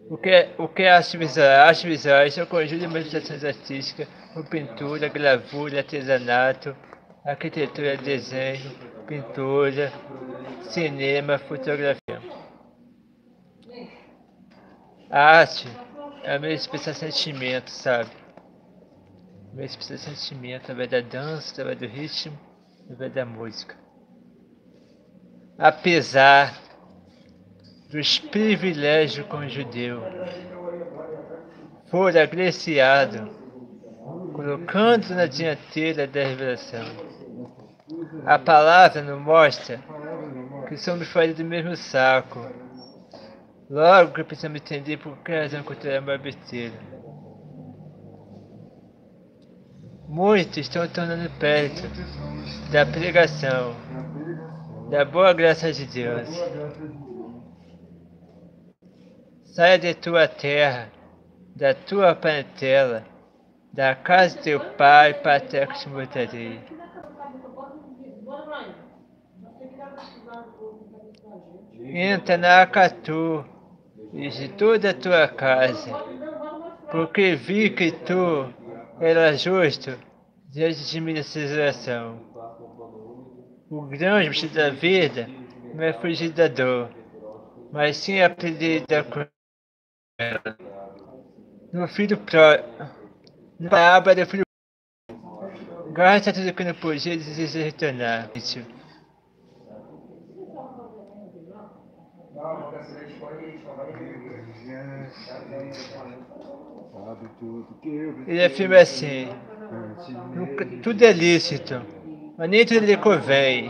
O que é arte visual? Arte visual é o conjunto de manifestações artísticas, como pintura, gravura, artesanato, arquitetura, desenho, pintura, cinema, fotografia. A arte é meio expressar sentimento, sabe? Meio expressar sentimento através da dança, através do ritmo, através da música. Apesar dos privilégios com o judeu, for agraciado, colocando na dianteira da revelação. A palavra nos mostra que somos farinha do mesmo saco. Logo que precisamos entender por que a razão cultural é uma besteira. Muitos estão tornando perto da pregação, da boa graça de Deus. Saia de tua terra, da tua parentela, da casa de teu pai, para a terra que te mostrarei. Entra na Acatu e de toda a tua casa, porque vi que tu eras justo diante de minha celebração. O grande vestido da vida não é fugir da dor, mas sim aprender a lidar com ela. No filho na parábola do filho gasta tudo que não podia e deseja retornar. Ele afirma assim, tudo é lícito, mas nem tudo lhe convém.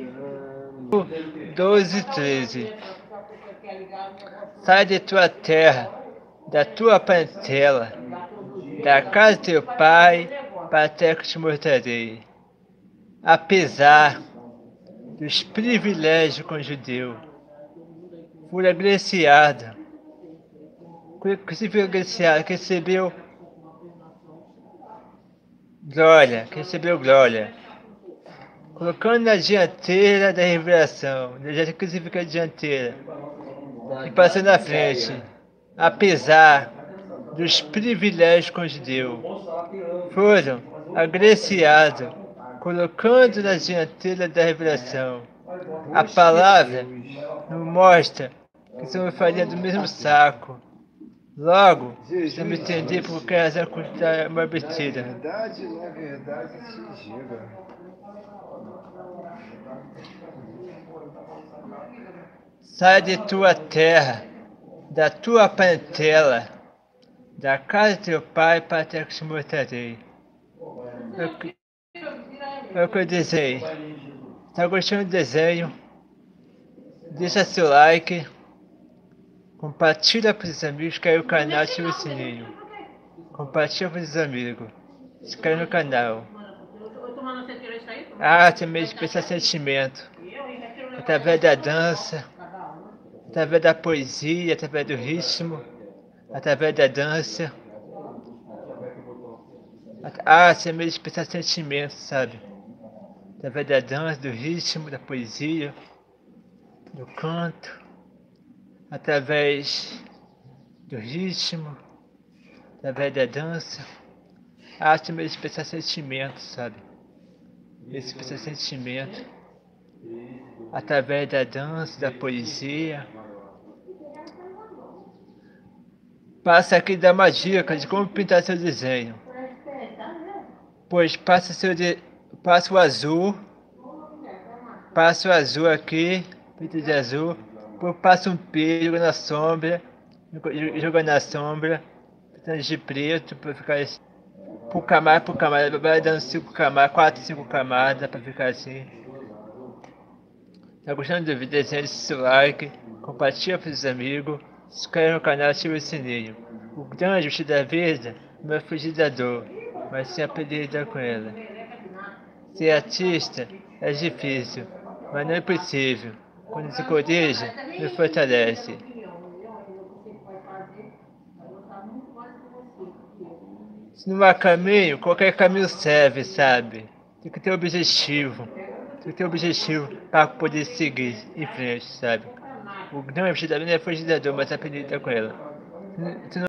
12:13. Sai de tua terra, da tua parentela, da casa de teu pai, para a terra que te mostrarei. Apesar dos privilégios com o judeu, fui agraciado. Que se foi agraciado, que recebeu glória, colocando na dianteira da revelação, já que significa dianteira, e passando na frente, apesar dos privilégios com o judeu, foram agraciados, colocando na dianteira da revelação. A palavra nos mostra que somos farinha do mesmo saco. Logo, precisamos entender por que a razão cultural é uma besteira. Na verdade, se gira. Sai de tua terra, da tua parentela, da casa de teu pai, para a terra que te mostrarei. É o que eu desenhei. Está gostando do desenho? Deixa seu like, compartilha para os amigos, cai no canal, ativa o sininho. Compartilha para os amigos, se inscreve no canal. A arte é meio de expressar sentimento, através da dança, através da poesia, através do ritmo, através da dança. A arte é meio de expressar sentimento, sabe? Através da dança, do ritmo, da poesia, do canto, através do ritmo, através da dança. A arte é meio de expressar sentimento, sabe? Meio de expressar sentimento, através da dança, da poesia. Passa aqui e dá uma dica de como pintar seu desenho. Pois passa o azul, aqui, pinta de azul, depois passa um pelo na sombra, joga na sombra, pintando de preto para ficar assim, por camada, vai dando 5 camadas, 4, 5 camadas para ficar assim. Tá gostando do vídeo? Desenho, seu like, compartilha para os amigos, se inscreve no canal e ativa o sininho. O grande vestido da vida não é fugir da dor, mas sim aprender a lidar com ela. Ser artista é difícil, mas não é impossível. Quando se codeja, nos fortalece. Se não há caminho, qualquer caminho serve, sabe? Tem que ter objetivo. Tem que ter objetivo para poder seguir em frente, sabe? O grande vestido da vida não é fugir da dor, mas aprender a lidar com ela. Tu